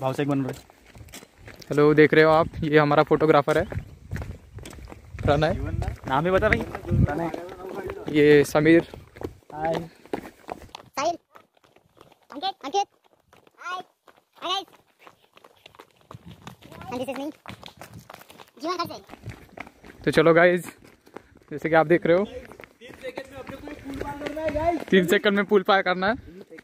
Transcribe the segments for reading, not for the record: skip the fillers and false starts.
भाव से एक बन रहे। हेलो, देख रहे हो आप, ये हमारा फोटोग्राफर है प्रणय। नाम ही बता भाई। प्रणय। ये Sameer. Hi. Sahil. Ankit. Ankit. Hi. Hi guys. And this is me. जीवन घर से। तो चलो गाइज, जैसे कि आप देख रहे हो 3 सेकंड में पुल पार करना है।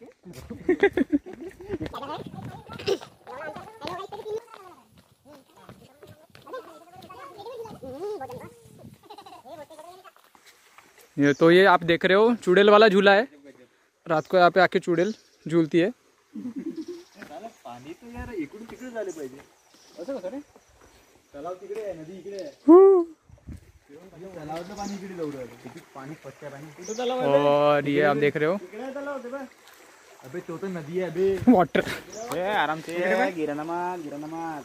तो ये आप देख रहे हो चुड़ैल वाला झूला है। रात को यहाँ पे आके चुड़ैल झूलती है। पाणी तो यार इकडून तिकडे झाले पाहिजे। असं कसं रे? तलाव तिकडे आहे, नदी इकडे आहे। तलावातलं पाणी इकडे जाऊ राहिलं। किती पाणी स्वच्छ आहे पाणी। कुठं तलाव आहे? और ये आप देख रहे हो इकडे तलाव होते बा। अबे तो नदी है अबे। वाटर। ए आराम से गिरना मत, गिरना मत।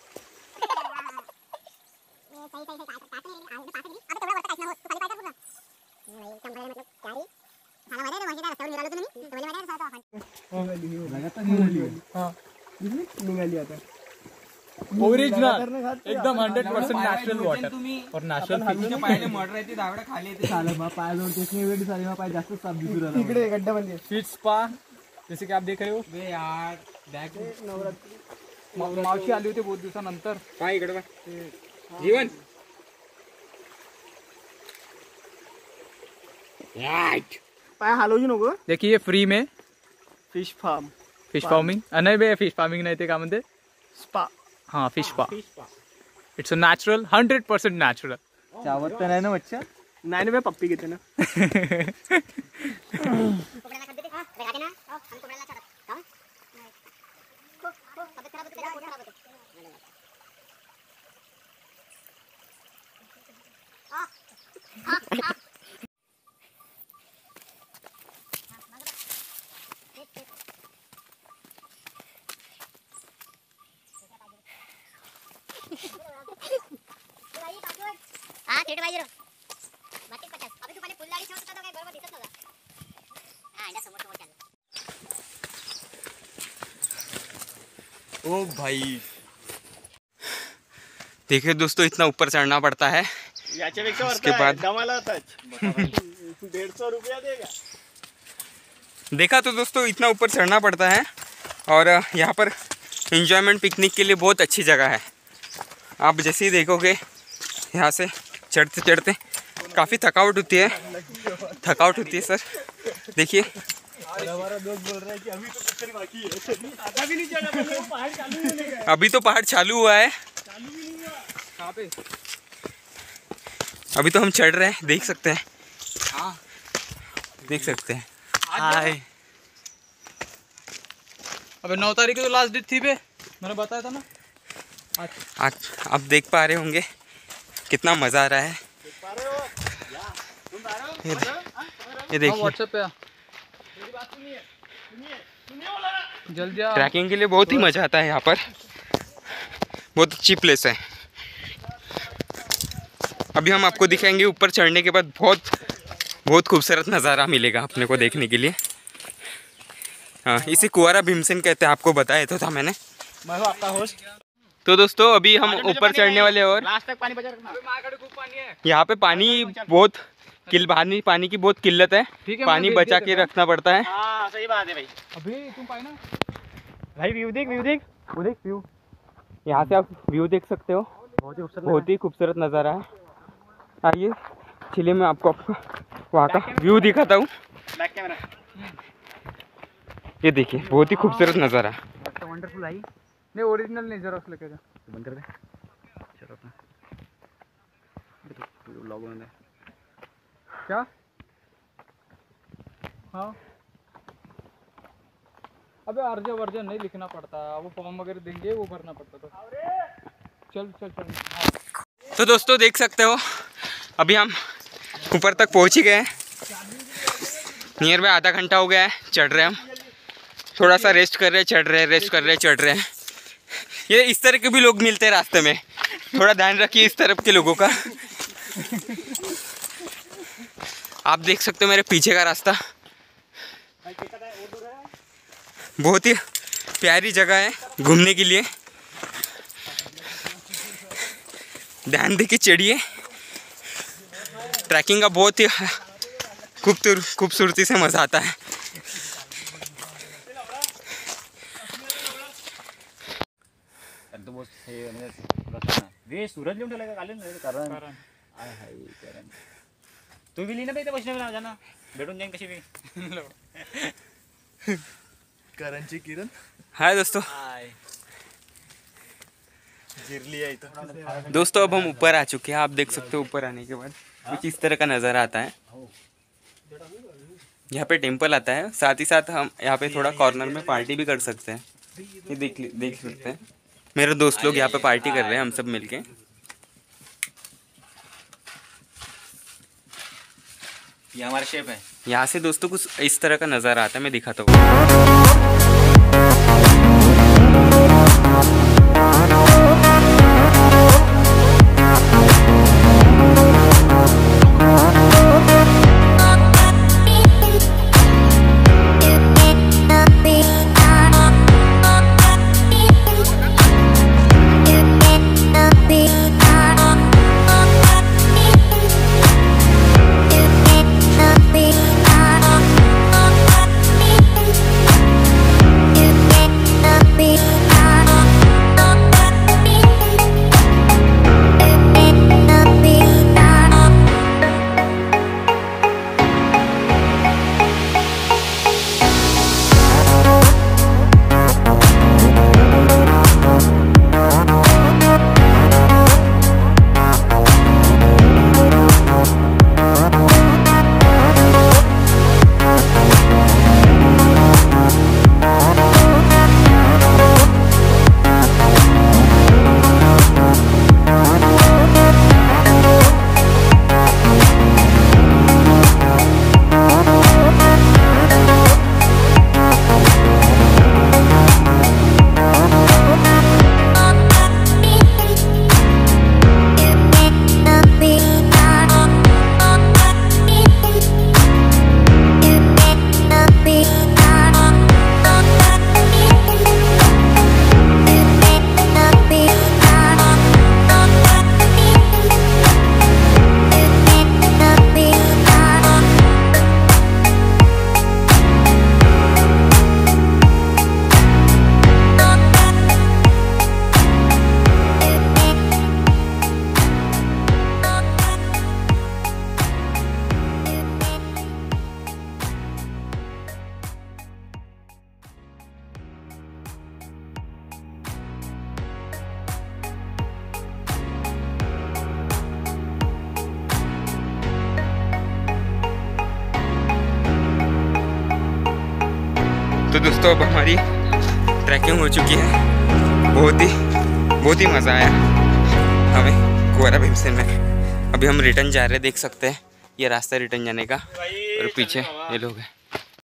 निघाली आता ओरिजिनल एकदम 100% नॅचरल वॉटर और नॅचरल पायाने मॉटर येते दावडा खाली येते पाय जोड ते वेळ झाली पाय जास्त साफ दिसू राहिला इकडे गड्ड्यामध्ये फिश स्पा जैसे कि आप देख रहे हो। बे यार बॅग नवरात्री मावशी आली होती बहुत दिवसानंतर। पाय इकडे जीवन पाय हलवू नको। देखिए ये फ्री में फिश फार्म, फिश फार्मिंग नाही बे, फिश फार्मिंग नाही ते का म्हणते, स्पा। हाँ fish spa. It's a natural 100% natural. चावत तर नाही ना मच्छर? नाही ना, पप्पी घेते ना। हाँ 320 3250 अभी तू पहले फुलदारी छोड़ तो काय बरोबर दिसत नव्हता। हां इंडा समोर समोर चालला। ओ भाई देखिए दोस्तों, इतना ऊपर चढ़ना पड़ता है। उसके बाद दमाला टच 150 रुपया देगा। देखा तो दोस्तों, इतना ऊपर चढ़ना पड़ता है और यहाँ पर एंजॉयमेंट पिकनिक के लिए बहुत अच्छी जगह है। आप जैसे ही देखोगे यहाँ से चढ़ते चढ़ते काफ़ी थकावट होती है सर। देखिए हमारा दोस्त बोल रहा है कि अभी तो कुछ बाकी है, आधा भी नहीं चढ़ा, पहाड़ चालू ही नहीं है। अभी तो पहाड़ चालू हुआ है, चालू भी नहीं हुआ। कहाँ पे? अभी तो हम चढ़ रहे हैं, देख सकते हैं। हाँ देख सकते हैं। हाय। अबे 9 तारीख को तो लास्ट डेट थी बे, मैंने बताया था ना। आज आप देख पा रहे होंगे कितना मज़ा आ रहा है। ये देखिए व्हाट्सएप पे जल्दी आ। ट्रैकिंग के लिए बहुत ही मज़ा आता है यहाँ पर, बहुत अच्छी प्लेस है। अभी हम आपको दिखाएंगे ऊपर चढ़ने के बाद बहुत खूबसूरत नज़ारा मिलेगा अपने को देखने के लिए। हाँ, इसे कुंवारा भीमसेन कहते हैं, आपको बताया तो था मैंने। मैं हूँ आपका होस्ट। तो दोस्तों अभी हम ऊपर चढ़ने वाले और लास्ट तक पानी बचा रखना। यहाँ पे पानी की बहुत किल्लत है, पानी बचा के रखना पड़ता है। हाँ सही बात है भाई। अभी तुम पाए ना भाई व्यू देख व्यू। यहाँ से आप व्यू देख सकते हो, बहुत ही खूबसूरत नज़ारा है। आइए चलिए मैं आपको वहाँ का व्यू दिखाता हूँ। Back camera. ये देखिए बहुत ही खूबसूरत नज़ारा। वंडरफुल आई। नहीं ओरिजिनल नहीं, जरा लेके जा। बंद कर दे। चलो अपना व्लॉग बंद है क्या? हाँ अबे अर्ज वर्जन नहीं लिखना पड़ता, वो फॉर्म वगैरह देंगे वो भरना पड़ता था। चल चल चल। तो दोस्तों देख सकते हो अभी हम ऊपर तक पहुँच ही गए हैं। नियर बाय आधा घंटा हो गया है चढ़ रहे हम। थोड़ा सा रेस्ट कर रहे हैं, चढ़ रहे हैं, रेस्ट कर रहे हैं, चढ़ रहे हैं। ये इस तरह के भी लोग मिलते हैं रास्ते में, थोड़ा ध्यान रखिए इस तरफ के लोगों का। आप देख सकते हो मेरे पीछे का रास्ता, बहुत ही प्यारी जगह है। घूमने के लिए। ध्यान दे के चढ़िए। ट्रैकिंग का बहुत ही खूबसूरती से मज़ा आता है। तो बहुत हे म्हणजे वे सूरज लिहून ठेवला का काढले ना कारण आय हाय कारण तू बी लिहिना पाहिजे वैष्णवीला जा ना भेटून जाईन कशी बी करणची किरण हाय दोस्तों। जिरली है इधर। दोस्तों अब हम ऊपर आ चुके हैं। आप देख सकते हो ऊपर आने के बाद कुछ इस तरह का नज़ारा आता है। यहाँ पे टेंपल आता है, साथ ही साथ हम यहाँ पे थोड़ा कॉर्नर में पार्टी भी कर सकते हैं। ये देख सकते हैं मेरे दोस्त लोग यहाँ पे पार्टी कर रहे हैं, हम सब मिलके। ये हमारा शेफ है। यहाँ से दोस्तों कुछ इस तरह का नज़ारा आता है, मैं दिखाता हूँ। तो दोस्तों अब हमारी ट्रैकिंग हो चुकी है। बहुत ही मज़ा आया हमें कुंवारा भीमसेन में। अभी हम रिटर्न जा रहे हैं, देख सकते हैं ये रास्ता रिटर्न जाने का, और पीछे ये लोग हैं।